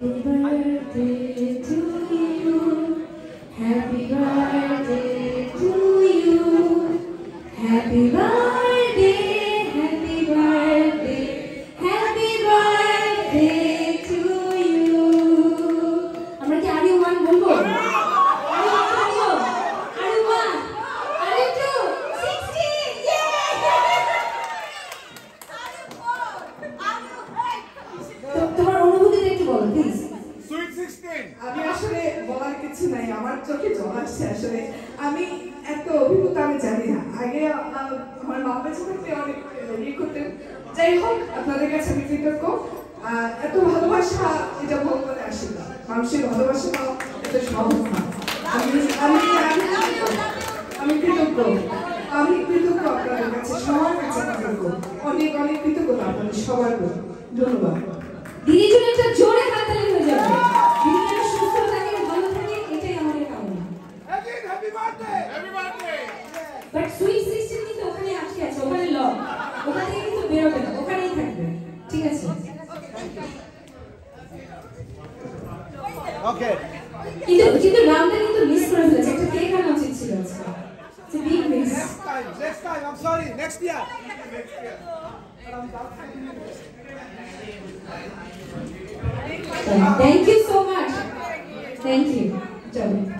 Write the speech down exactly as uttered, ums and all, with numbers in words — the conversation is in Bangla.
birthday to you. Happy birthday to you. Happy birthday, happy birthday, happy birthday to you. আমরা কি আরে ওয়ান বলবো? আরে ওয়ান বলবো? আরে ওয়ান, আরে টু, sixteen, yay! তো তোমার অনুভূতিটা একটু বলো প্লিজ। সুইট ষোলো। আমি আসলে বলার কিছু নাই, আমার চোখে জল আসছে। আসলে আমি এত অভিজ্ঞতা আমি জানি না। আগে আমার মা বেঁচে থাকতে অনেক ইয়ে করতেন। যাই হোক, আপনাদের কাছে আমি কৃতজ্ঞ। এত ভালোবাসা এটা ভগবানে আসে না, মানুষের ভালোবাসা পাওয়া এত সহজ না। আমি আমি আমি কৃতজ্ঞ, আমি কৃতজ্ঞ আপনাদের কাছে, সবার কাছে কৃতজ্ঞ, অনেক অনেক কৃতজ্ঞতা আপনাদের সবার প্রতি। ধন্যবাদ। দিদির জন্য একটা জোরে হাততালি হয়ে যাবে। দিদি যেন সুস্থ থাকে, ভালো থাকে, এটাই আমাদের কামনা। Happy birthday, happy birthday. But sweet system কিন্তু ওখানে আটকে আছে, ওখানে লক, ওখান থেকে কিন্তু বেরোবে না, ওখানেই থাকবে। ঠিক আছে? ওকে। কিন্তু কিন্তু রাউন্ডটা কিন্তু মিস করে ফেলেছে, একটা কেক আনা উচিত ছিল আজকে। It's a big miss. Next time, next time, I am sorry, next year. Thank you so much. Thank you.